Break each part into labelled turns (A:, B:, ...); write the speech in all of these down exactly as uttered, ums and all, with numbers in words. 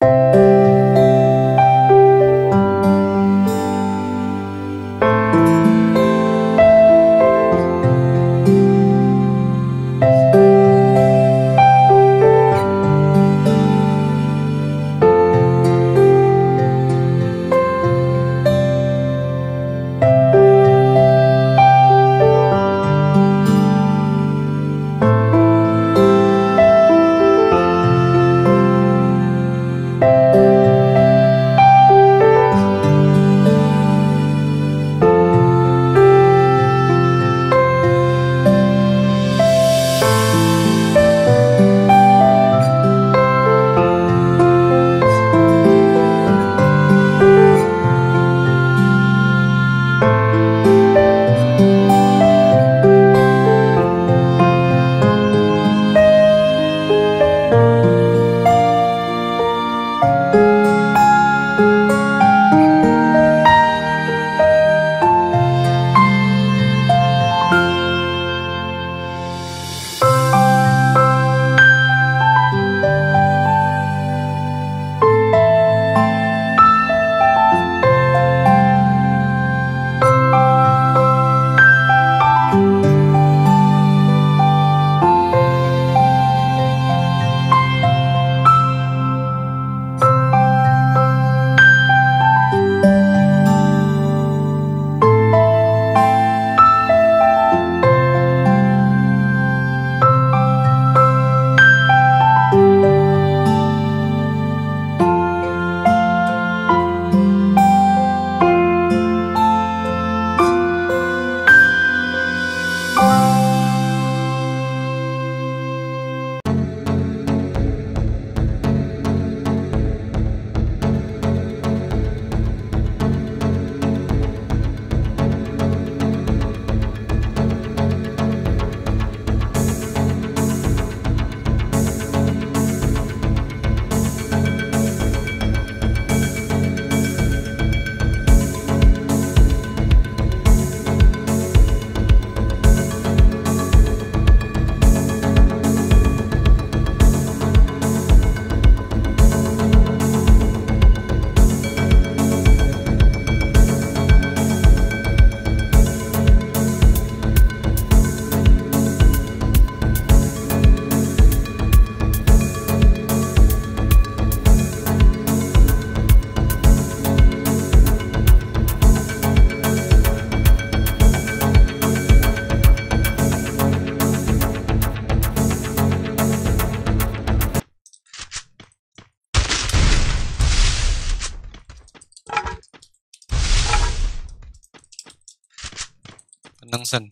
A: nâng dần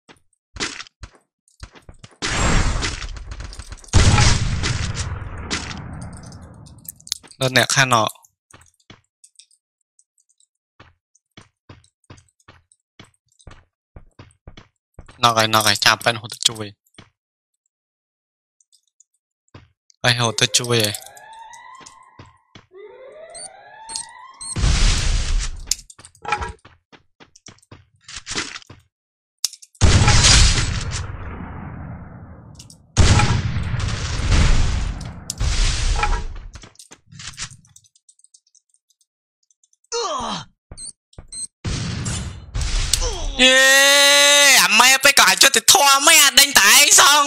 A: đơn nè khăn nọ nọ cái nọ cái chạm bên hồ tự chui ai hồ tự chui ấy yeah, à mày phải cởi cho thì thua mấy à đánh tại xong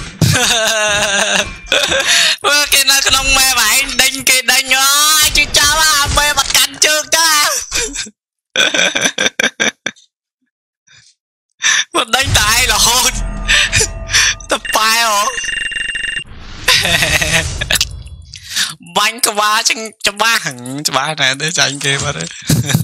A: cái nó cái nông mẹ vậy đánh cái đánh nhỏ chứ cháu à mẹ mà cắn trước đó mà đánh tại là hôn tập bài hả bánh cái ba chứ cho ba hẳn cho ba này để tranh kia mà đấy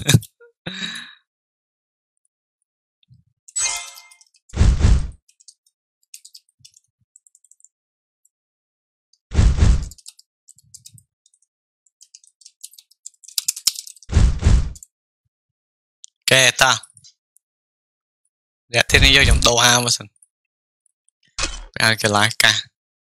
A: kệ ta để thế này vô trong đồ ha mà sân ăn cái lái cả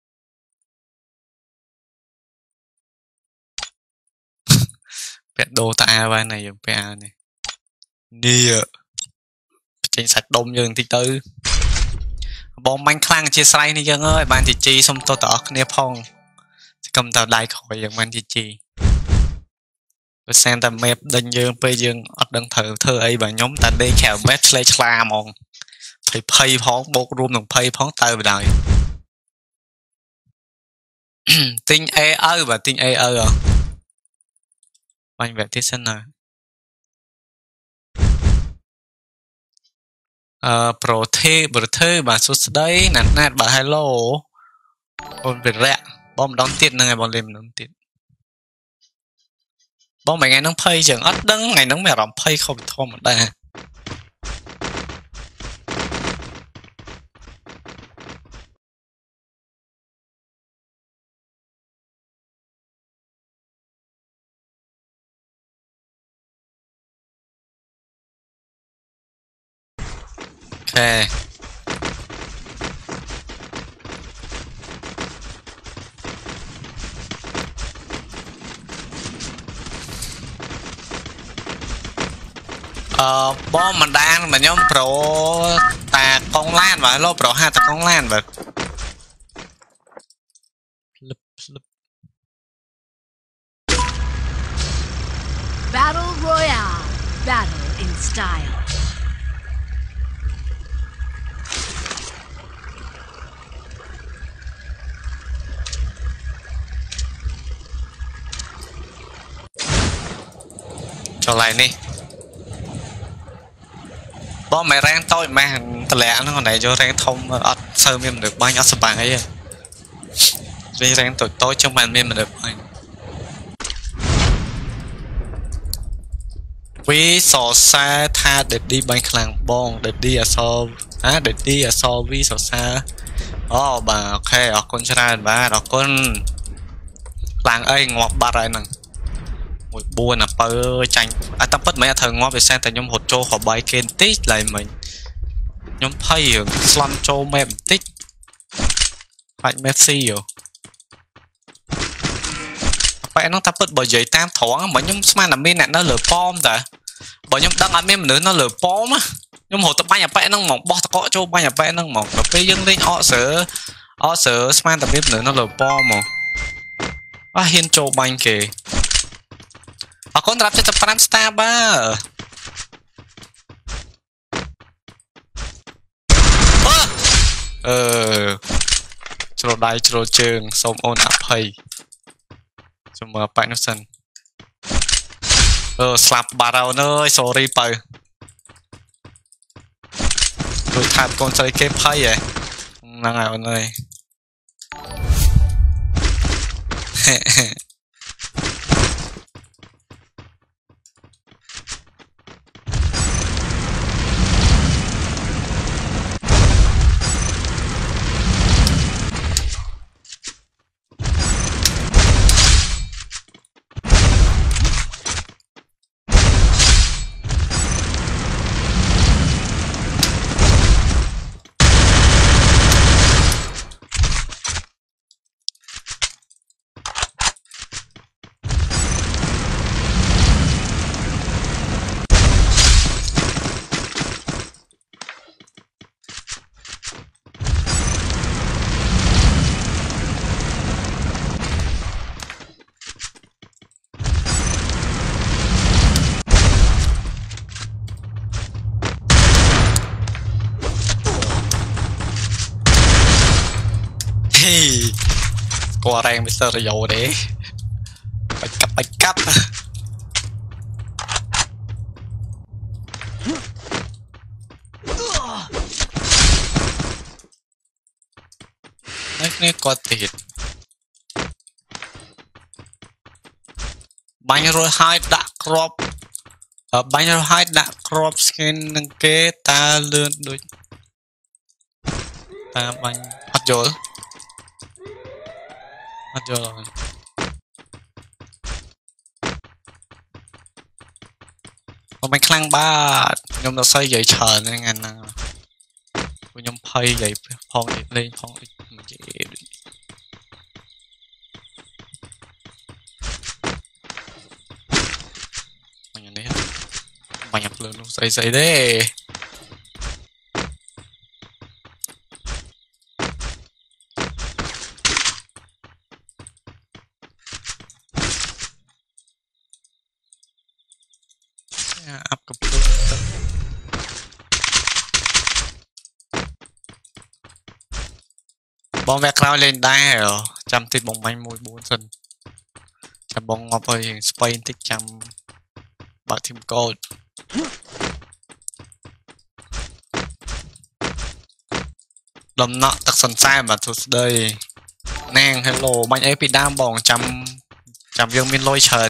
A: đồ ta vai này dùng pa này đi trên sạch đông dương thì tư bom bánh khăn chia say này dân ơi bạn thì chi xong tôi tỏ nè phong cầm tàu đai khỏi dân bạn thì chi xem ta map đinh dương bây dương ở đằng thử thơ ấy và nhóm ta đi kèo map play chla mong thì pay phóng bột room đồng pay phóng tay vào đời tinh e ơ và tinh e ơ rồi anh về tiếp xin nào ờ pro thế pro thế bà số đấy nè nè bà hello ôn việc rẹ bom đón tiền ngày bọn liềm đón tiền bom mày ngày nóng pay chẳng ớt đấng ngày nóng mẹ rộng pay không thua một đây ok ờ bom mình đang mà nhóm pro tà con lan và lô pro hai tà con lan và
B: Battle Royale, battle in style.
A: cho lại đi bom mày rang tôi mà tờ lẹ nó còn này cho rang thông ở sơ miên được bao nhiêu sập bằng ấy vì rang tôi tôi trong bàn miên mà được vì sò xa tha để đi bánh khlang bong để đi ở so á để đi ở so vì sò xa oh bà ok ở con trai bà ở con làng ấy ngọt ba rồi nè một buồn à bơ chanh à tao bất mấy thằng ngó về xem tại nhóm hột trâu họ bài kênh tích lại mình nhóm thay hưởng slam trâu mềm tích phải Messi rồi vậy nó ta bất bởi giấy tam thoáng mà nhóm smart là bên này nó lửa bom ta bởi nhóm đăng ở bên nữa nó lửa bom á nhóm hột tập bay nhập vẽ nó mỏng bỏ có trâu bay nhập vẽ nó mỏng và bây dưng lên họ sửa họ sửa smart tập bên nữa nó lửa bom mà à hiên trâu banh kìa à conรับจะปรามสตาร์บ้าเออโจรได้โจรเจิงสมโอนอภัยจะมาไปนั่นสิเออสลับบาเราเนย sorry ไปโดยทานกองใจเก็บไพ่ไงนั่งไงวันเลยกลัวแรงไปเซอร์โยเด้ไปกับไปกับนี่นี่ก็ติดบังโรยไฮดักครบบังโรยไฮดักครบสกินนังเกตาเลื่อนด้วยตาบังอัดโยลอัดโยลมันเป็นคลั่งบ้ายมเราใส่ใหญ่เฉินในงานนะยมเพย์ใหญ่พองเลยพองมันอย่างนี้มันอยากเลื่อนใส่ใส่ได้អាប់កំពុងទឹកបងវាក់ក្រោយលេងដែរចាំតិចបងបាញ់មួយបួនសិនចាំបងងាប់ហើយស្បៃបន្តិចចាំបើកធីមកូដដំណក់ទឹកសន្សែនបាទសួស្ដីនាង hello បាញ់អីពីដើមបងចាំចាំយើងមានលុយច្រើន